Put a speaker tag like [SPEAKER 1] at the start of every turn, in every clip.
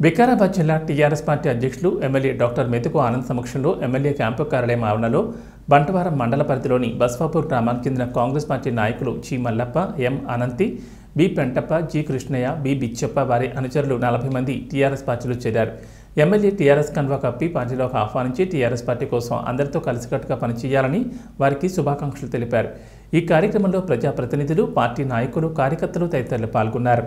[SPEAKER 1] వికారాబాద్ జిల్లా TRS party అధ్యక్షులు MLA doctor Methuku Anand సమక్షంలో ఎమ్మెల్యే క్యాంపు కార్యాలయం ఆవరణలో బంటవారం మండల పరిధిలోని బస్వాపూర్ గ్రామానికి చెందిన కాంగ్రెస్ పార్టీ నాయకులు G Mallappa, M Ananthi, B Pentappa, G Krishnaiah, B Bichappa వారి అనుచరులు 40 మంది టీఆర్ఎస్ పార్టీలో చేరారు. ఎమ్మెల్యే టీఆర్ఎస్ కన్వా కప్పి పార్టీలోకి ఆహ్వానించి టీఆర్ఎస్ పార్టీ కోసం అందరితో కలిసికట్టుగా పనిచేయాలని వారికి శుభాకాంక్షలు తెలిపారు. ఈ కార్యక్రమంలో ప్రజాప్రతినిధులు, పార్టీ నాయకులు, కార్యకర్తలు తదితరులు పాల్గొన్నారు.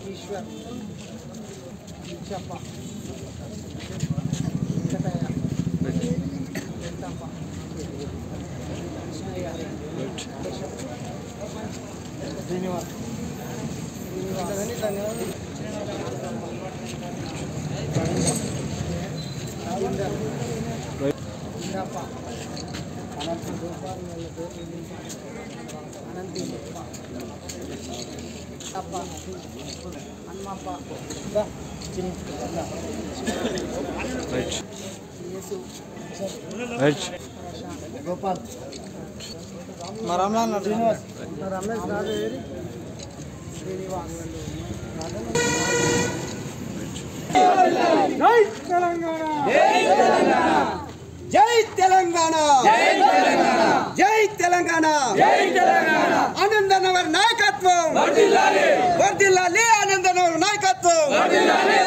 [SPEAKER 2] गोपाल रमेश जय तेलंगाना जय तेलंगाना आनंदनगर नायकत्व वर्धिल्लाली आनंदनगर नायकत्व